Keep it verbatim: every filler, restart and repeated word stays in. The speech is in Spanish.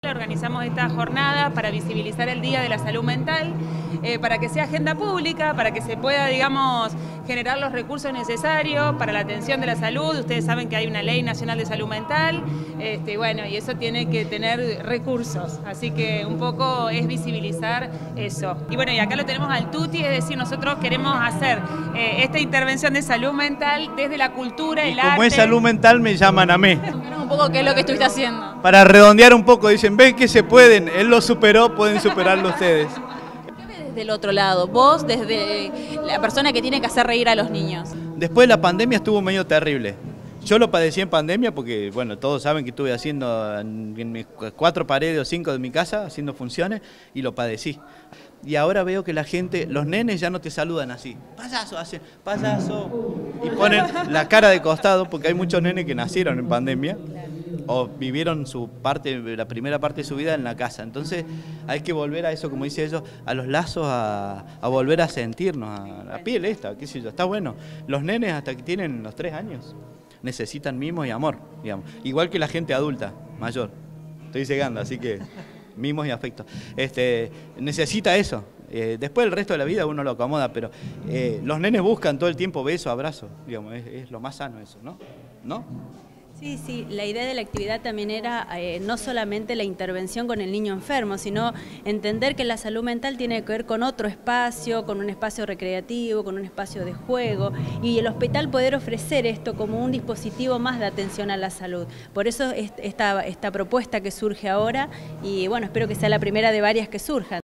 Organizamos esta jornada para visibilizar el Día de la Salud Mental, eh, para que sea agenda pública, para que se pueda, digamos, generar los recursos necesarios para la atención de la salud. Ustedes saben que hay una Ley Nacional de Salud Mental, este, bueno, y eso tiene que tener recursos, así que un poco es visibilizar eso. Y bueno, y acá lo tenemos al tuti, es decir, nosotros queremos hacer eh, esta intervención de salud mental desde la cultura, el arte. Como es salud mental me llaman a mí. Un poco qué es lo que estuviste haciendo. Para redondear un poco, dicen, ven que se pueden, él lo superó, pueden superarlo ustedes. ¿Qué ves desde el otro lado? Vos, desde la persona que tiene que hacer reír a los niños. Después de la pandemia estuvo medio terrible. Yo lo padecí en pandemia porque, bueno, todos saben que estuve haciendo en, en mis cuatro paredes o cinco de mi casa, haciendo funciones, y lo padecí. Y ahora veo que la gente, los nenes ya no te saludan así. Payaso, hacen payaso. Y ponen la cara de costado porque hay muchos nenes que nacieron en pandemia o vivieron su parte, la primera parte de su vida en la casa. Entonces hay que volver a eso, como dice ellos, a los lazos, a, a volver a sentirnos, a la piel esta, qué sé yo, está bueno. Los nenes hasta que tienen los tres años necesitan mimos y amor, digamos. Igual que la gente adulta, mayor. Estoy llegando, así que mimos y afecto. Este, necesita eso. Eh, después el resto de la vida uno lo acomoda, pero eh, los nenes buscan todo el tiempo besos, abrazos, digamos, es, es lo más sano eso, ¿no? ¿No? Sí, sí, la idea de la actividad también era eh, no solamente la intervención con el niño enfermo, sino entender que la salud mental tiene que ver con otro espacio, con un espacio recreativo, con un espacio de juego, y el hospital poder ofrecer esto como un dispositivo más de atención a la salud. Por eso esta, esta propuesta que surge ahora, y bueno, espero que sea la primera de varias que surjan.